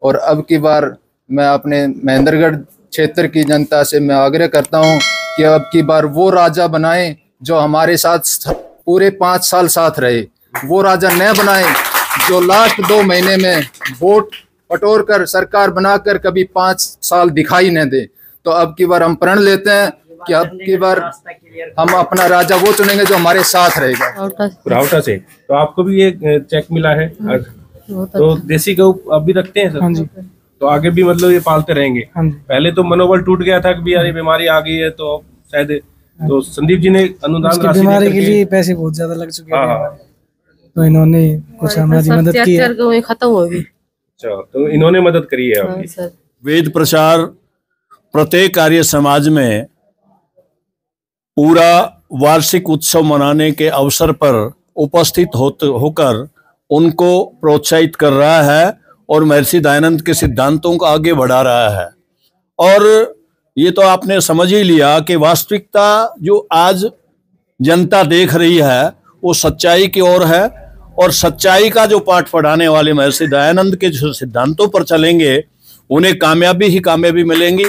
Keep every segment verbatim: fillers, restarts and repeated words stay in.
और अब की बार मैं अपने महेंद्रगढ़ क्षेत्र की जनता से मैं आग्रह करता हूं कि अब की बार वो राजा बनाएं जो हमारे साथ पूरे पाँच साल साथ रहे। वो राजा न बनाएं जो लास्ट दो महीने में वोट बटोर कर सरकार बनाकर कभी पाँच साल दिखाई न दे। तो अब की बार हम प्रण लेते हैं कि अब की बार हम अपना राजा वो चुनेंगे जो हमारे साथ रहेगा। रावटा से तो आपको भी ये चेक मिला है, तो देसी गौ अब भी रखते हैं सर? हाँ जी। तो आगे भी मतलब ये पालते रहेंगे? हाँ जी। पहले तो मनोबल टूट गया था कि यार ये बीमारी आ गई है तो शायद, तो संदीप जी ने अनुदान राशि बीमारी के लिए पैसे बहुत ज्यादा लग चुके हैं, तो इन्होंने कुछ हमारी मदद की है, खत्म होगी। अच्छा, तो इन्होंने मदद करी है आपकी। वेद प्रचार प्रत्येक आर्य समाज में पूरा वार्षिक उत्सव मनाने के अवसर पर उपस्थित होते होकर उनको प्रोत्साहित कर रहा है और महर्षि दयानंद के सिद्धांतों को आगे बढ़ा रहा है। और ये तो आपने समझ ही लिया कि वास्तविकता जो आज जनता देख रही है वो सच्चाई की ओर है, और सच्चाई का जो पाठ पढ़ाने वाले महर्षि दयानंद के जो सिद्धांतों पर चलेंगे उन्हें कामयाबी ही कामयाबी मिलेंगी।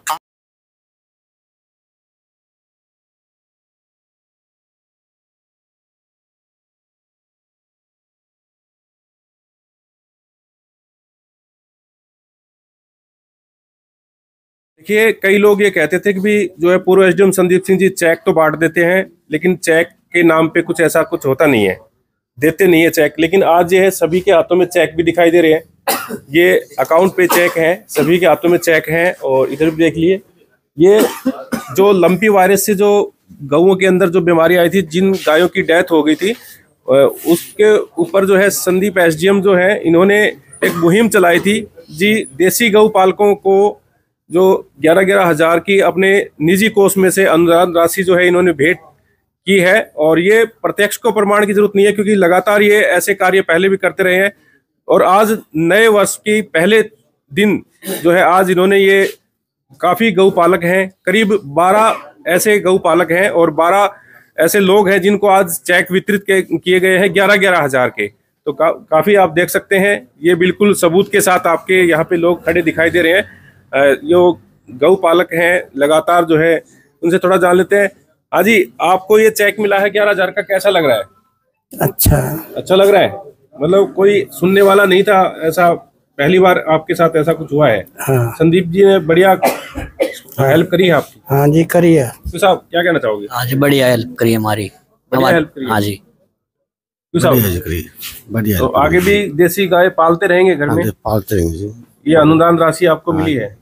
देखिए, कई लोग ये कहते थे कि भी जो है पूर्व एसडीएम संदीप सिंह जी चेक तो बांट देते हैं, लेकिन चेक के नाम पे कुछ ऐसा कुछ होता नहीं है, देते नहीं है चेक। लेकिन आज ये है सभी के हाथों में चेक भी दिखाई दे रहे हैं, ये अकाउंट पे चेक हैं, सभी के हाथों में चेक हैं। और इधर भी देख लिए, ये जो लंपी वायरस से जो गौओं के अंदर जो बीमारी आई थी, जिन गायों की डेथ हो गई थी, उसके ऊपर जो है संदीप एसडीएम जो है इन्होंने एक मुहिम चलाई थी जी। देसी गौ पालकों को जो ग्यारह ग्यारह हजार की अपने निजी कोष में से अनुदान राशि जो है इन्होंने भेंट की है। और ये प्रत्यक्ष को प्रमाण की जरूरत नहीं है, क्योंकि लगातार ये ऐसे कार्य पहले भी करते रहे हैं। और आज नए वर्ष की पहले दिन जो है आज इन्होंने ये काफी गौ पालक हैं, करीब बारह ऐसे गौ पालक हैं और बारह ऐसे लोग हैं जिनको आज चेक वितरित किए गए हैं ग्यारह ग्यारह हजार के। तो का, काफी आप देख सकते हैं, ये बिल्कुल सबूत के साथ आपके यहाँ पे लोग खड़े दिखाई दे रहे हैं। जो गौ पालक हैं लगातार जो है उनसे थोड़ा जान लेते हैं। हाँ जी, आपको ये चेक मिला है ग्यारह हजार का, कैसा लग रहा है? अच्छा अच्छा लग रहा है, मतलब कोई सुनने वाला नहीं था ऐसा, पहली बार आपके साथ ऐसा कुछ हुआ है? हाँ। संदीप जी ने बढ़िया हेल्प करी है आपकी? हाँ जी करी है। तो साहब क्या कहना चाहोगे? हाँ जी, बढ़िया हेल्प करी हमारी, बढ़िया हेल्प करी। हाँ जी बढ़िया। तो आगे भी देसी गाय पालते रहेंगे घर में? पालते रहेंगे जी। ये अनुदान राशि आपको मिली है?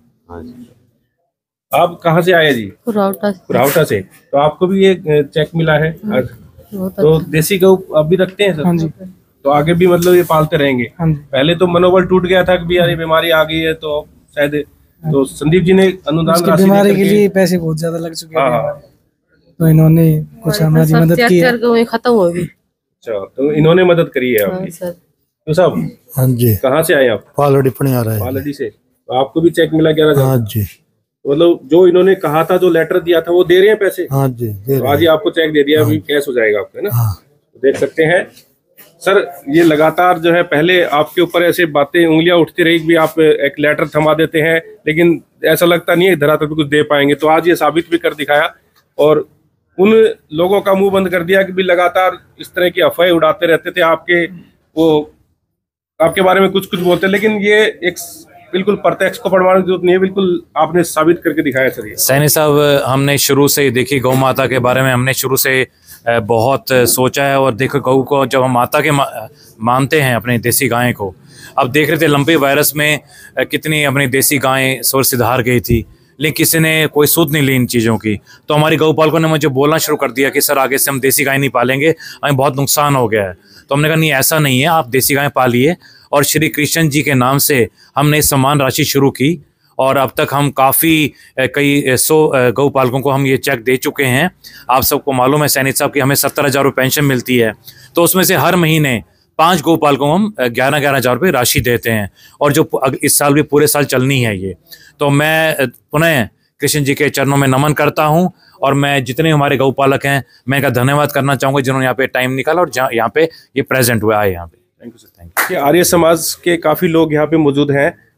आप कहाँ से आए जी? रावटा से। रावटा से। तो आपको भी ये चेक मिला है? तो देसी गौ अब भी रखते हैं सर? हाँ जी। तो आगे भी मतलब ये पालते रहेंगे? हाँ जी। पहले तो मनोबल टूट गया था कि यार ये बीमारी आ गई है तो शायद, तो संदीप जी ने अनुदान राशि बीमारी के लिए पैसे बहुत ज्यादा लग चुके हैं, तो इन्होंने कुछ हमारी मदद की है, खत्म होगी। अच्छा, तो इन्होंने मदद करी है आपकी। तो साहब हाँ जी, कहाँ से आए आप? पालड़ी पढ़ने आ रहा है। पालड़ी से। तो आपको भी चेक मिला ग्यारह? हाँ जी। मतलब जो इन्होंने कहा था, जो लेटर दिया था, वो दे रहे हैं पैसे? हाँ जी, तो आज ही आपको चेक दे दिया, अभी कैश हो जाएगा आपका, है ना? हाँ। तो देख सकते हैं सर, ये लगातार जो है पहले आपके ऊपर ऐसे बातें उंगलियां उठती रही भी आप एक लेटर थमा देते हैं, लेकिन ऐसा लगता नहीं है धरातल पे कुछ दे पाएंगे। तो आज ये साबित भी कर दिखाया और उन लोगों का मुंह बंद कर दिया कि भी लगातार इस तरह की अफवाहें उड़ाते रहते थे, आपके वो आपके बारे में कुछ कुछ बोलते, लेकिन ये एक बिल्कुल प्रत्यक्ष को प्रमाण की जरूरत नहीं है, बिल्कुल आपने साबित करके दिखाया। सर सैनी साहब, हमने शुरू से देखी गौ माता के बारे में हमने शुरू से बहुत सोचा है, और देखो गौ को जब हम माता के मा, मानते हैं अपने देसी गायें को, अब देख रहे थे लंपी वायरस में कितनी अपनी देसी गायें स्वर सिधार गई थी, लेकिन किसी ने कोई सूद नहीं ली इन चीज़ों की। तो हमारी गौपालकों ने मुझे बोलना शुरू कर दिया कि सर आगे से हम देसी गाय नहीं पालेंगे, हमें बहुत नुकसान हो गया है। तो हमने कहा नहीं, ऐसा नहीं है, आप देसी गाय पालिए। और श्री कृष्ण जी के नाम से हमने सम्मान राशि शुरू की, और अब तक हम काफ़ी कई सौ गौपालकों को हम ये चेक दे चुके हैं। आप सबको मालूम है सैनिक साहब कि हमें सत्तर हज़ार रुपये पेंशन मिलती है, तो उसमें से हर महीने पांच गौपालकों को हम ग्यारह ग्यारह हज़ार रुपये राशि देते हैं, और जो इस साल भी पूरे साल चलनी है ये। तो मैं पुनः कृष्ण जी के चरणों में नमन करता हूं, और मैं जितने हमारे गौपालक हैं मैं इनका धन्यवाद करना चाहूँगा जिन्होंने यहाँ पे टाइम निकाला और यहाँ पे ये प्रेजेंट हुआ है यहाँ पे। Thank you sir. Thank you. Arya Samaj के काफ़ी लोग यहाँ पे मौजूद हैं,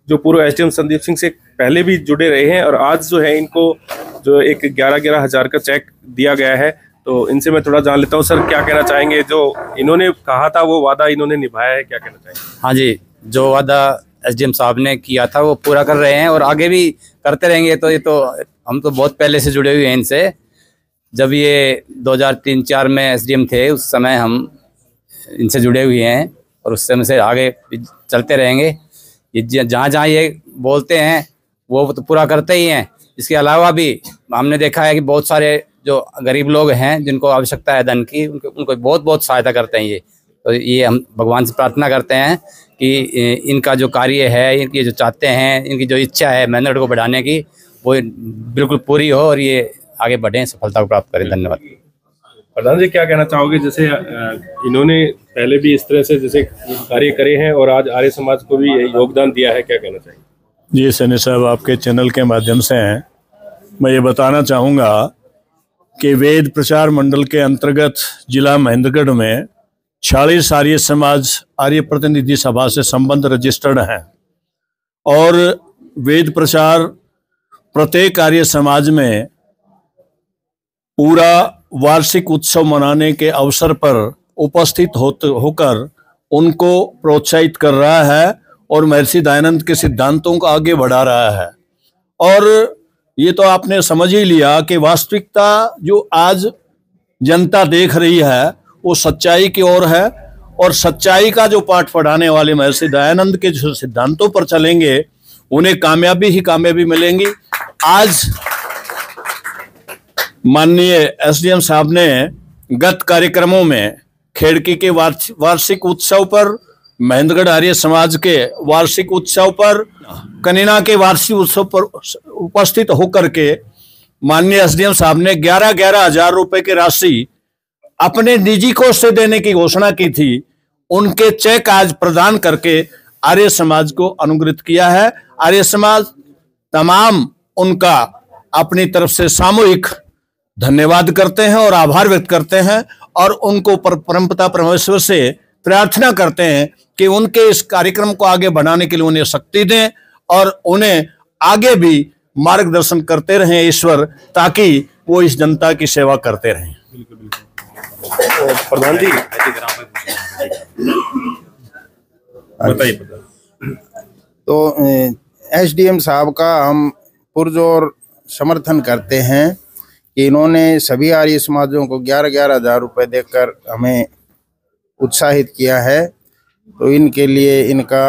जो पूर्व एसडीएम संदीप सिंह से पहले भी जुड़े रहे हैं और आज जो है इनको जो एक ग्यारह ग्यारह हजार का चेक दिया गया है। तो इनसे मैं थोड़ा जान लेता हूँ, सर क्या कहना चाहेंगे, जो इन्होंने कहा था वो वादा इन्होंने निभाया है, क्या कहना चाहेंगे? हाँ जी, जो वादा एसडीएम साहब ने किया था वो पूरा कर रहे हैं और आगे भी करते रहेंगे। तो ये तो हम तो बहुत पहले से जुड़े हुए हैं इनसे, जब ये दो हज़ार तीन चार में एसडीएम थे उस समय हम इनसे जुड़े हुए हैं और उस समय से आगे चलते रहेंगे। ये जहाँ जहाँ ये बोलते हैं वो तो पूरा करते ही हैं। इसके अलावा भी हमने देखा है कि बहुत सारे जो गरीब लोग हैं जिनको आवश्यकता है धन की, उनको उनको बहुत बहुत सहायता करते हैं ये। तो ये हम भगवान से प्रार्थना करते हैं कि इनका जो कार्य है, इनकी जो चाहते हैं, इनकी जो इच्छा है मेहनत को बढ़ाने की, वो बिल्कुल पूरी हो और ये आगे बढ़ें, सफलता को प्राप्त करें। धन्यवाद। प्रधान जी क्या कहना चाहोगे, जैसे इन्होंने पहले भी इस तरह से जैसे कार्य करे हैं और आज आर्य समाज को भी योगदान दिया है, क्या कहना चाहिए? जी सैनी साहब, आपके चैनल के माध्यम से मैं ये बताना चाहूँगा कि वेद प्रचार मंडल के अंतर्गत जिला महेंद्रगढ़ में छियालीस आर्य समाज आर्य प्रतिनिधि सभा से संबंध रजिस्टर्ड हैं और वेद प्रचार प्रत्येक आर्य समाज में पूरा वार्षिक उत्सव मनाने के अवसर पर उपस्थित होते होकर उनको प्रोत्साहित कर रहा है और महर्षि दयानंद के सिद्धांतों को आगे बढ़ा रहा है। और ये तो आपने समझ ही लिया कि वास्तविकता जो आज जनता देख रही है वो सच्चाई की ओर है और सच्चाई का जो पाठ पढ़ाने वाले महर्षि दयानंद के जो सिद्धांतों पर चलेंगे उन्हें कामयाबी ही कामयाबी मिलेंगी। आज माननीय एसडीएम साहब ने गत कार्यक्रमों में खेड़की के वार्षिक उत्सव पर, महेंद्रगढ़ आर्य समाज के वार्षिक उत्सव पर, कनीना के वार्षिक उत्सव पर उपस्थित होकर के माननीय एसडीएम साहब ने ग्यारह ग्यारह हजार रुपए की राशि अपने निजी कोष से देने की घोषणा की थी। उनके चेक आज प्रदान करके आर्य समाज को अनुग्रहित किया है। आर्य समाज तमाम उनका अपनी तरफ से सामूहिक धन्यवाद करते हैं और आभार व्यक्त करते हैं और उनको परमपिता परमेश्वर से प्रार्थना करते हैं कि उनके इस कार्यक्रम को आगे बढ़ाने के लिए उन्हें शक्ति दें और उन्हें आगे भी मार्गदर्शन करते रहें ईश्वर, ताकि वो इस जनता की सेवा करते रहें। बिल्कुल बिल्कुल। प्रधान जी बताइए। तो एसडीएम साहब का हम पुरजोर समर्थन करते हैं कि इन्होंने सभी आर्य समाजों को ग्यारह ग्यारह हजार रुपये देकर हमें उत्साहित किया है। तो इनके लिए इनका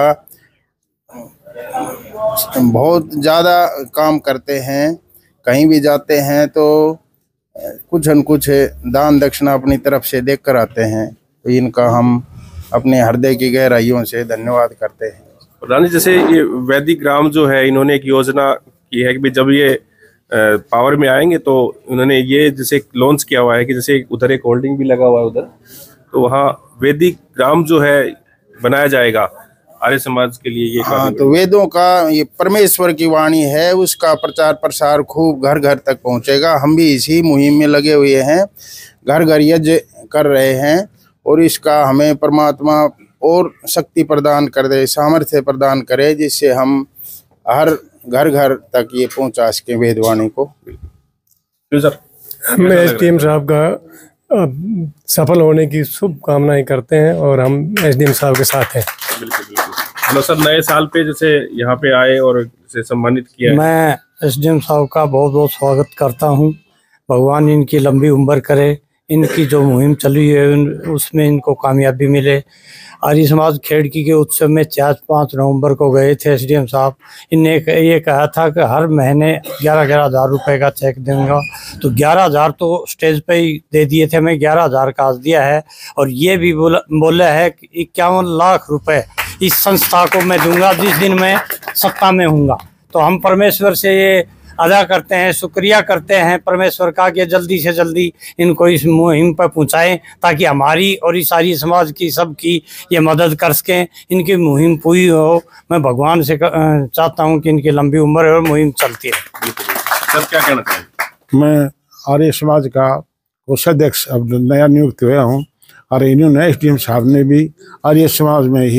बहुत ज़्यादा काम करते हैं, कहीं भी जाते हैं तो कुछ न कुछ दान दक्षिणा अपनी तरफ से देख कर आते हैं। तो इनका हम अपने हृदय की गहराइयों से धन्यवाद करते हैं। प्रधान जी, जैसे ये वैदिक ग्राम जो है, इन्होंने एक योजना की है कि जब ये पावर में आएंगे तो उन्होंने ये जैसे लॉन्च किया हुआ है कि जैसे उधर एक होल्डिंग भी लगा हुआ है उधर, तो वहाँ वैदिक ग्राम जो है बनाया जाएगा आर्य समाज के लिए। ये हाँ, तो वेदों का ये परमेश्वर की वाणी है, उसका प्रचार प्रसार खूब घर घर तक पहुँचेगा। हम भी इसी मुहिम में लगे हुए हैं, घर घर यज्ञ कर रहे हैं और इसका हमें परमात्मा और शक्ति प्रदान कर दे, सामर्थ्य प्रदान करे, जिससे हम हर घर घर तक ये पहुंचा सके वेदवाणी को। सर, हम एसडीएम साहब का सफल होने की शुभकामनाएं करते हैं और हम एसडीएम साहब के साथ हैं। बिल्कुल बिल्कुल। हेलो सर, नए साल पे जैसे यहाँ पे आए और इसे सम्मानित किया। मैं एसडीएम साहब का बहुत बहुत स्वागत करता हूँ। भगवान इनकी लंबी उम्र करे, इनकी जो मुहिम चली है उसमें इनको कामयाबी मिले। आर्य समाज खेड़की के उत्सव में चार पाँच नवंबर को गए थे एसडीएम साहब। इनने ये कहा था कि हर महीने ग्यारह ग्यारह हज़ार रुपये का चेक दूंगा, तो ग्यारह हज़ार तो स्टेज पे ही दे दिए थे, मैं ग्यारह हज़ार का आज दिया है। और ये भी बोला बोला है कि इक्यावन लाख रुपए इस संस्था को मैं दूंगा जिस दिन मैं सत्ता में हूँगा। तो हम परमेश्वर से ये अदा करते हैं, शुक्रिया करते हैं परमेश्वर का कि जल्दी से जल्दी इनको इस मुहिम पर पहुंचाएं, ताकि हमारी और इस सारी समाज की सबकी ये मदद कर सकें, इनकी मुहिम पूरी हो। मैं भगवान से चाहता हूं कि इनकी लंबी उम्र और मुहिम चलती है। सर क्या कहना चाहिए? मैं आर्य समाज का कोषाध्यक्ष अब नया नियुक्त हुआ हूँ और इन्होंने एसडीएम साहब ने भी आर्य समाज में ही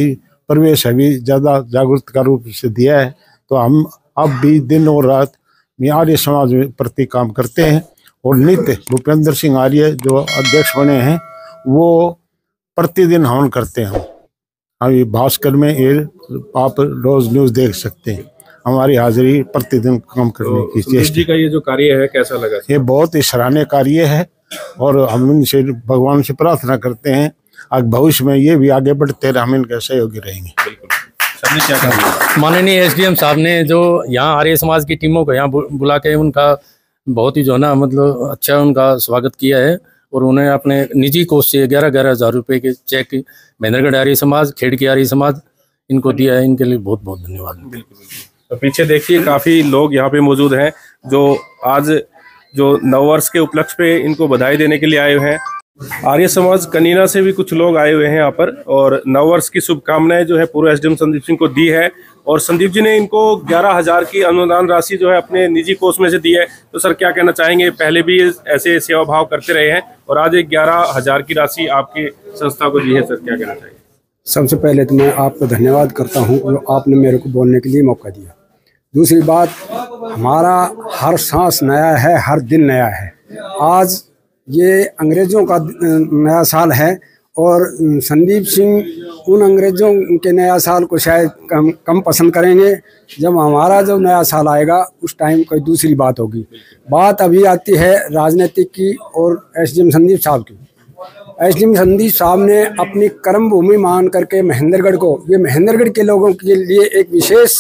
प्रवेश अभी ज़्यादा जागरूक का रूप से दिया है। तो हम अब भी दिन और रात आर्य समाज में प्रति काम करते हैं और नित्य भूपेंद्र सिंह आर्य जो अध्यक्ष बने हैं वो प्रतिदिन हवन करते हैं। हम ये भास्कर में ये आप रोज न्यूज़ देख सकते हैं, हमारी हाजिरी प्रतिदिन काम करने तो की चेष्टा। जी का ये जो कार्य है कैसा लगा? ये बहुत ही सराहनीय कार्य है और हम इनसे भगवान से प्रार्थना करते हैं आज भविष्य में ये भी आगे बढ़ते रहे, हम इनके सहयोगी रहेंगे। क्या कहा? माननीय एसडीएम साहब ने जो यहाँ आर्य समाज की टीमों को यहाँ बुला के उनका बहुत ही जो है ना मतलब अच्छा उनका स्वागत किया है और उन्हें अपने निजी कोष से ग्यारह ग्यारह हज़ार रुपये के चेक महेंद्रगढ़ आर्य समाज, खेड़की आर्य समाज इनको दिया है। इनके लिए बहुत बहुत धन्यवाद। बिल्कुल। तो पीछे देखिए काफ़ी लोग यहाँ पे मौजूद हैं जो आज जो नववर्ष के उपलक्ष्य पे इनको बधाई देने के लिए आए हुए हैं। आर्य समाज कनीना से भी कुछ लोग आए हुए हैं यहाँ पर और नववर्ष की शुभकामनाएं जो है पूर्व एसडीएम संदीप सिंह को दी है और संदीप जी ने इनको ग्यारह हजार की अनुदान राशि जो है अपने निजी कोष में से दी है। तो सर क्या कहना चाहेंगे? पहले भी ऐसे सेवा भाव करते रहे हैं और आज एक ग्यारह हजार की राशि आपकी संस्था को दी है, सर क्या कहना चाहेंगे? सबसे पहले तो मैं आपको धन्यवाद करता हूँ जो आपने मेरे को बोलने के लिए मौका दिया। दूसरी बात, हमारा हर सांस नया है, हर दिन नया है। आज ये अंग्रेज़ों का नया साल है और संदीप सिंह उन अंग्रेज़ों के नया साल को शायद कम कम पसंद करेंगे। जब हमारा जो नया साल आएगा उस टाइम कोई दूसरी बात होगी। बात अभी आती है राजनीतिक की और एसडीएम संदीप साहब की। एसडीएम संदीप साहब ने अपनी कर्म भूमि मान करके महेंद्रगढ़ को, ये महेंद्रगढ़ के लोगों के लिए एक विशेष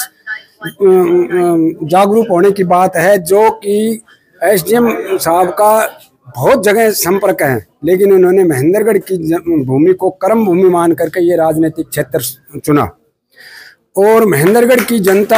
जागरूक होने की बात है जो कि एसडीएम साहब का बहुत जगह संपर्क है, लेकिन उन्होंने महेंद्रगढ़ की भूमि को कर्म भूमि मान करके ये राजनीतिक क्षेत्र चुना। और महेंद्रगढ़ की जनता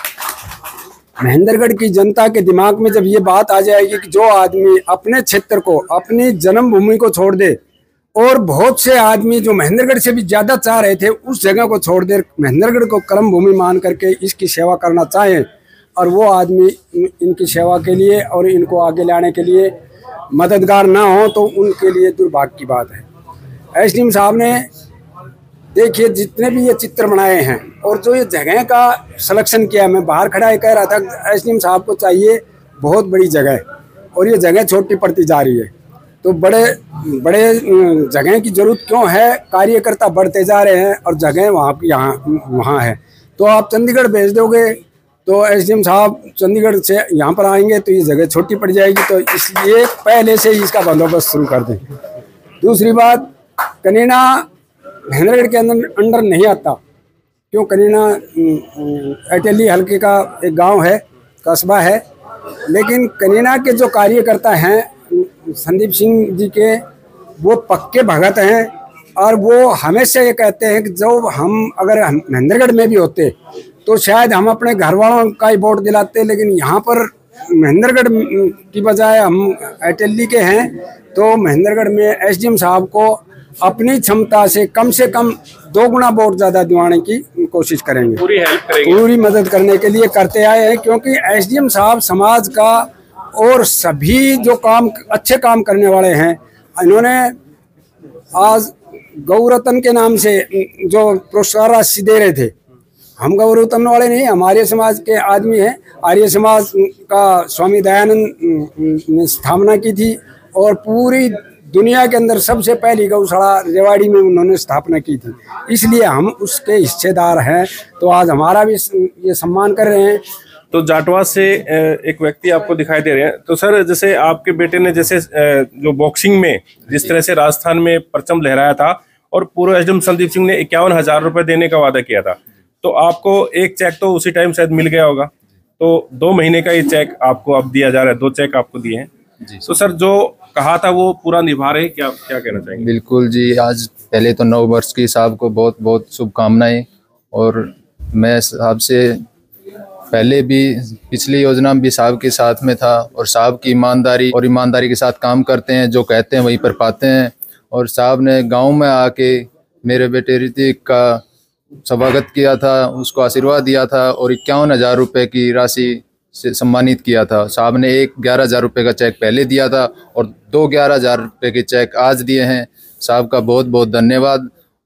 महेंद्रगढ़ की जनता के दिमाग में जब ये बात आ जाएगी कि जो आदमी अपने क्षेत्र को, अपनी जन्मभूमि को छोड़ दे और बहुत से आदमी जो महेंद्रगढ़ से भी ज़्यादा चाह रहे थे उस जगह को छोड़ दे, महेंद्रगढ़ को कर्म भूमि मान करके इसकी सेवा करना चाहें और वो आदमी इनकी सेवा के लिए और इनको आगे लाने के लिए मददगार ना हो तो उनके लिए दुर्भाग्य की बात है। एसडीएम साहब ने देखिए जितने भी ये चित्र बनाए हैं और जो ये जगह का सिलेक्शन किया, मैं बाहर खड़ा ही कह रहा था एसडीएम साहब को चाहिए बहुत बड़ी जगह और ये जगह छोटी पड़ती जा रही है। तो बड़े बड़े जगह की जरूरत क्यों है? कार्यकर्ता बढ़ते जा रहे हैं और जगह वहाँ यहाँ वहाँ है। तो आप चंडीगढ़ भेज दोगे तो एसडीएम साहब चंडीगढ़ से यहाँ पर आएंगे तो ये जगह छोटी पड़ जाएगी, तो इसलिए पहले से ही इसका बंदोबस्त शुरू कर दें। दूसरी बात, कनीना महेंद्रगढ़ के अंदर अंडर नहीं आता। क्यों? कनीना एटेली हल्के का एक गांव है, कस्बा है, लेकिन कनीना के जो कार्यकर्ता हैं संदीप सिंह जी के वो पक्के भगत हैं और वो हमेशा ये कहते हैं कि जो हम अगर महेंद्रगढ़ में भी होते तो शायद हम अपने घर वालों का ही वोट दिलाते, लेकिन यहाँ पर महेंद्रगढ़ की बजाय हम एटेली के हैं तो महेंद्रगढ़ में एसडीएम साहब को अपनी क्षमता से कम से कम दो गुना वोट ज़्यादा दिलाने की कोशिश करेंगे, पूरी हेल्प करेंगे, पूरी मदद करने के लिए करते आए हैं। क्योंकि एसडीएम साहब समाज का और सभी जो काम अच्छे काम करने वाले हैं, इन्होंने आज गौरतन के नाम से जो पुरस्कार राशि दे रहे थे, हम गौरतन वाले नहीं, हमारे समाज के आदमी हैं। आर्य समाज का स्वामी दयानंद ने स्थापना की थी और पूरी दुनिया के अंदर सबसे पहली गौशाला रेवाड़ी में उन्होंने स्थापना की थी, इसलिए हम उसके हिस्सेदार हैं। तो आज हमारा भी ये सम्मान कर रहे हैं। तो जाटवा से एक व्यक्ति आपको दिखाई दे रहे हैं। तो सर जैसे आपके बेटे ने जैसे जो बॉक्सिंग में जिस तरह से राजस्थान में परचम लहराया था और पूर्व एसडीएम संदीप सिंह ने इक्यावन हजार रुपए देने का वादा किया था, तो आपको एक चेक तो उसी टाइम शायद मिल गया होगा। तो दो महीने का ये चेक आपको अब दिया जा रहा है, दो चेक आपको दिए हैं। तो सर जो कहा था वो पूरा निभा रहे, क्या क्या कहना चाहेंगे? बिल्कुल जी, आज पहले तो नव वर्ष की साहब को बहुत बहुत शुभकामनाएं। और मैं साहब से पहले भी पिछली योजना में भी साहब के साथ में था और साहब की ईमानदारी और ईमानदारी के साथ काम करते हैं, जो कहते हैं वहीं पर पाते हैं। और साहब ने गांव में आके मेरे बेटे ऋतिक का स्वागत किया था, उसको आशीर्वाद दिया था और इक्यावन हजार रुपये की राशि से सम्मानित किया था। साहब ने एक ग्यारह हजार रुपये का चेक पहले दिया था और दो ग्यारह हजार रुपये के चेक आज दिए हैं। साहब का बहुत बहुत धन्यवाद। और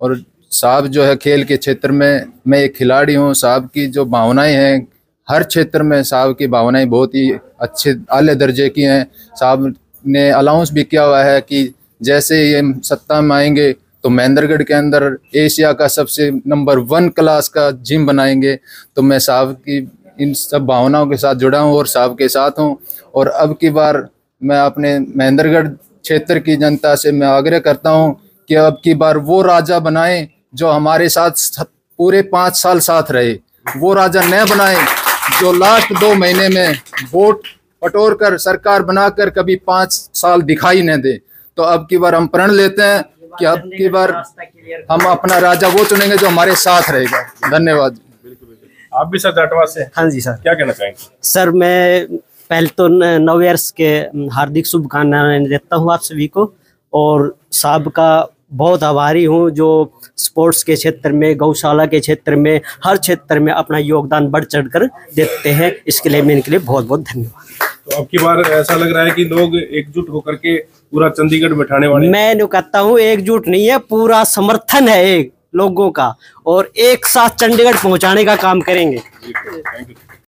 साहब जो है खेल के क्षेत्र में, मैं एक खिलाड़ी हूँ। साहब की जो भावनाएं हैं हर क्षेत्र में, साहब की भावनाएं बहुत ही अच्छे आले दर्जे की हैं। साहब ने अलाउंस भी किया हुआ है कि जैसे ये सत्ता में आएंगे तो महेंद्रगढ़ के अंदर एशिया का सबसे नंबर वन क्लास का जिम बनाएंगे। तो मैं साहब की इन सब भावनाओं के साथ जुड़ा हूँ और साहब के साथ हूँ। और अब की बार मैं अपने महेंद्रगढ़ क्षेत्र की जनता से मैं आग्रह करता हूँ कि अब की बार वो राजा बनाएं जो हमारे साथ पूरे पाँच साल साथ रहे। वो राजा न बनाएं जो लास्ट दो महीने में वोट पटोर कर सरकार बनाकर कभी पाँच साल दिखाई न दे। तो अब की बार हम प्रण लेते हैं कि अब की बार हम अपना राजा वो चुनेंगे जो हमारे साथ रहेगा। धन्यवाद। आप भी सर जाटवा से? हाँ जी सर। क्या कहना चाहेंगे? सर मैं पहले तो नव ईयर्स के हार्दिक शुभकामनाएं देता हूँ आप सभी को, और साहब का बहुत आभारी हूँ जो स्पोर्ट्स के क्षेत्र में, गौशाला के क्षेत्र में, हर क्षेत्र में अपना योगदान बढ़ चढ़ कर देते हैं। इसके लिए मैं इनके लिए बहुत बहुत धन्यवाद। तो अब की बार ऐसा लग रहा है कि लोग एकजुट होकर के पूरा चंडीगढ़ बैठाने वाले? मैं जो कहता हूँ एकजुट नहीं है, पूरा समर्थन है एक लोगों का, और एक साथ चंडीगढ़ पहुँचाने का काम करेंगे। Thank you.